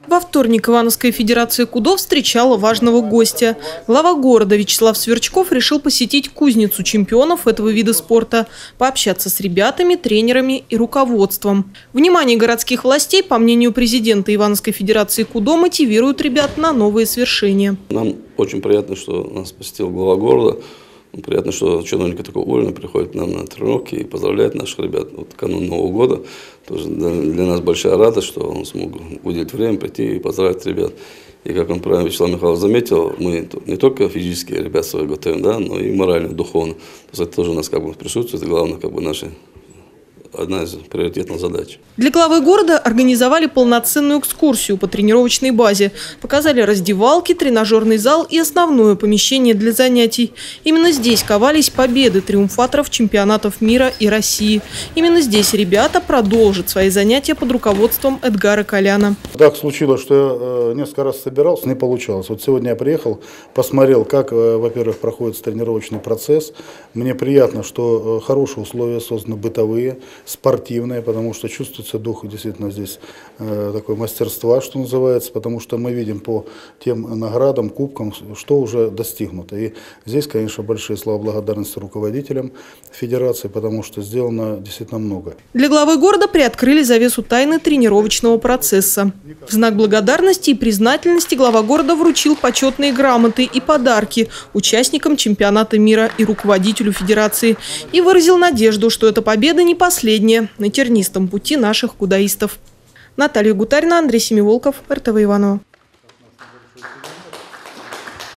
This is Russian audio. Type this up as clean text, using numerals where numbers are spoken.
Во вторник Ивановская федерация КУДО встречала важного гостя. Глава города Вячеслав Сверчков решил посетить кузницу чемпионов этого вида спорта, пообщаться с ребятами, тренерами и руководством. Внимание городских властей, по мнению президента Ивановской федерации КУДО, мотивирует ребят на новые свершения. Нам очень приятно, что нас посетил глава города. Приятно, что чиновники такого уровня приходят к нам на тренировки и поздравляют наших ребят. Вот канун Нового года тоже для нас большая радость, что он смог уделить время, прийти и поздравить ребят. И как он правильно Вячеслав Михайлович заметил, мы не только физически ребят своих готовим, да, но и морально, духовно. То есть это тоже у нас присутствует, и главное наша одна из приоритетных задач. Для главы города организовали полноценную экскурсию по тренировочной базе. Показали раздевалки, тренажерный зал и основное помещение для занятий. Именно здесь ковались победы триумфаторов чемпионатов мира и России. Именно здесь ребята продолжат свои занятия под руководством Эдгара Коляна. Так случилось, что я несколько раз собирался, не получалось. Вот сегодня я приехал, посмотрел, как, во-первых, проходит тренировочный процесс. Мне приятно, что хорошие условия созданы, бытовые, спортивные, потому что чувствуется дух действительно здесь такое мастерства, что называется, потому что мы видим по тем наградам, кубкам, что уже достигнуто. И здесь, конечно, большие слова благодарности руководителям федерации, потому что сделано действительно много. Для главы города приоткрыли завесу тайны тренировочного процесса. В знак благодарности и признательности глава города вручил почетные грамоты и подарки участникам чемпионата мира и руководителю федерации и выразил надежду, что эта победа не последняя на тернистом пути наших кудаистов. Наталья Гутарина, Андрей Семиволков, РТВ Иваново.